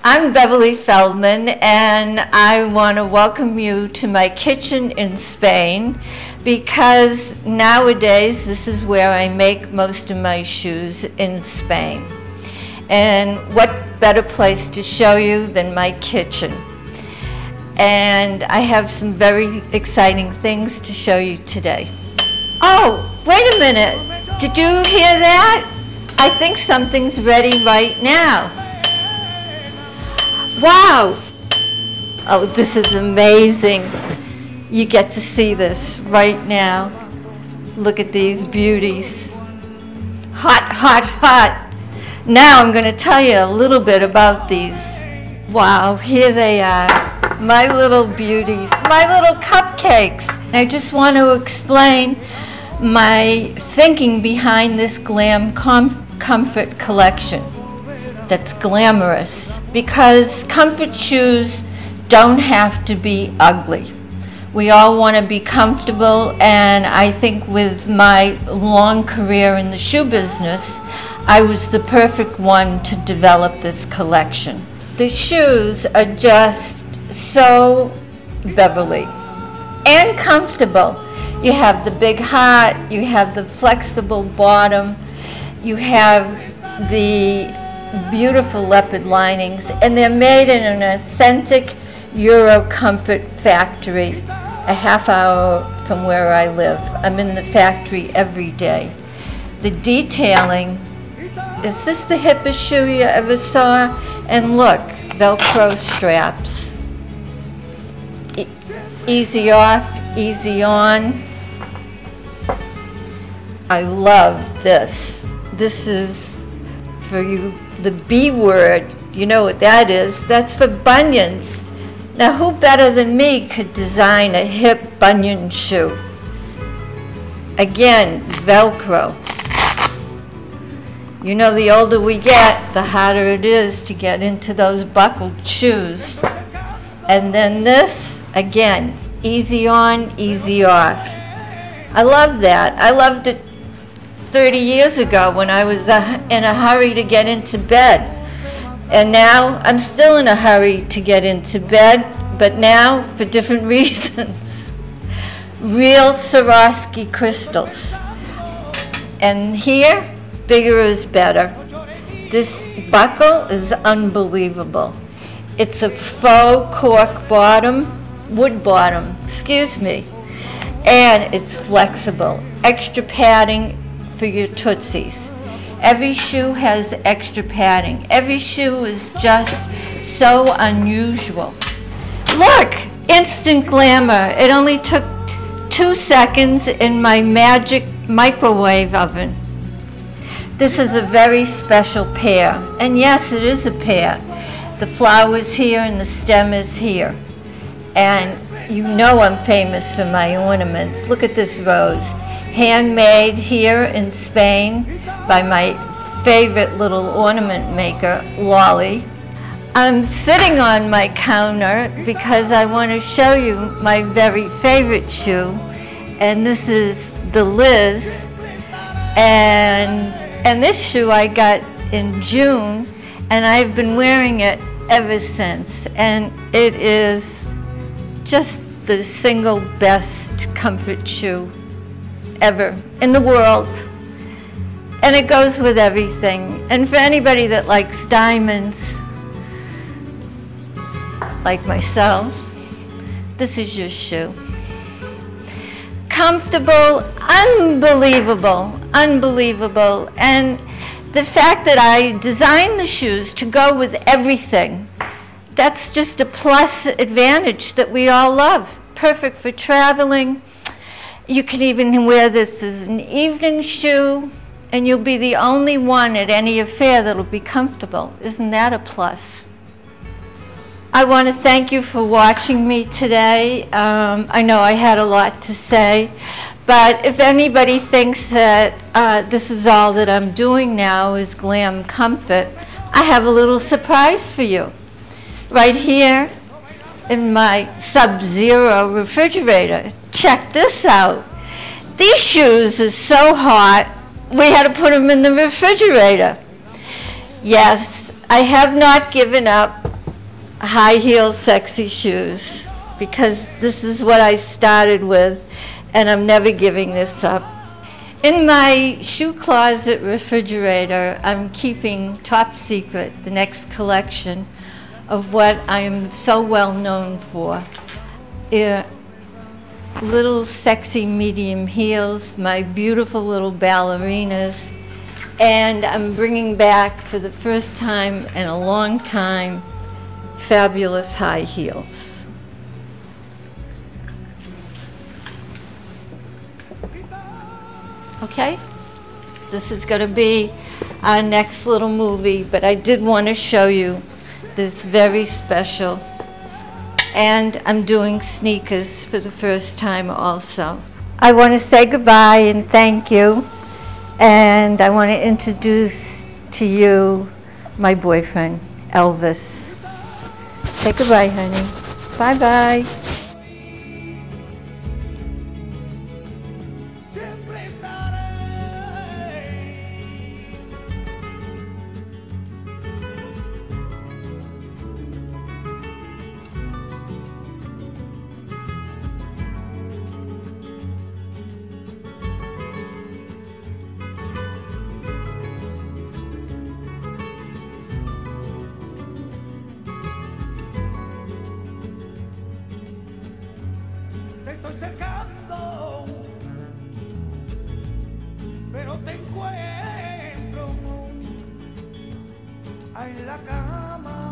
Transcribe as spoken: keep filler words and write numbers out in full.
I'm Beverly Feldman, and I want to welcome you to my kitchen in Spain, because nowadays this is where I make most of my shoes in Spain. And what better place to show you than my kitchen? And I have some very exciting things to show you today. Oh, wait a minute. Did you hear that? I think something's ready right now. Wow. Oh, this is amazing. You get to see this right now. Look at these beauties. Hot, hot, hot. Now I'm going to tell you a little bit about these. Wow, here they are. My little beauties, my little cupcakes. I just want to explain my thinking behind this GlamComfort collection. That's glamorous, because comfort shoes don't have to be ugly. We all want to be comfortable, and I think with my long career in the shoe business, I was the perfect one to develop this collection. The shoes are just so Beverly and comfortable. You have the big heart, you have the flexible bottom, you have the beautiful leopard linings, and they're made in an authentic Euro Comfort factory a half hour from where I live. I'm in the factory every day. The detailing, is this the hippest shoe you ever saw? And look, Velcro straps. E- easy off, easy on. I love this. This is for you, the B word. You know what that is. That's for bunions. Now, who better than me could design a hip bunion shoe? Again, Velcro. You know, the older we get, the harder it is to get into those buckled shoes. And then this, again, easy on, easy off. I love that. I loved it thirty years ago when I was uh, in a hurry to get into bed. And now I'm still in a hurry to get into bed, but now for different reasons. Real Swarovski crystals. And here, bigger is better. This buckle is unbelievable. It's a faux cork bottom, wood bottom, excuse me, and it's flexible. Extra padding for your tootsies. Every shoe has extra padding. Every shoe is just so unusual. Look, instant glamour. It only took two seconds in my magic microwave oven. This is a very special pair. And yes, it is a pair. The flower's here and the stem is here. And you know I'm famous for my ornaments. Look at this rose. Handmade here in Spain by my favorite little ornament maker, Lolly. I'm sitting on my counter because I want to show you my very favorite shoe. And this is the Liz. And, and this shoe I got in June, and I've been wearing it ever since. And it is just the single best comfort shoe ever in the world. And it goes with everything. And for anybody that likes diamonds, like myself, this is your shoe. Comfortable, unbelievable, unbelievable. And the fact that I designed the shoes to go with everything, that's just a plus advantage that we all love. Perfect for traveling. You can even wear this as an evening shoe, and you'll be the only one at any affair that'll be comfortable. Isn't that a plus? I want to thank you for watching me today. Um, I know I had a lot to say, but if anybody thinks that uh, this is all that I'm doing now is GlamComfort, I have a little surprise for you. Right here in my Sub-Zero refrigerator. Check this out. These shoes are so hot, we had to put them in the refrigerator. Yes, I have not given up high heel sexy shoes, because this is what I started with, and I'm never giving this up. In my shoe closet refrigerator, I'm keeping top secret the next collection of what I am so well known for. Uh, little sexy medium heels, my beautiful little ballerinas, and I'm bringing back for the first time in a long time fabulous high heels. Okay, this is going to be our next little movie, but I did want to show you this very special. And I'm doing sneakers for the first time also. I want to say goodbye and thank you. And I want to introduce to you my boyfriend, Elvis. Say goodbye, honey. Bye-bye. Te estoy cercando, pero te encuentro en la cama.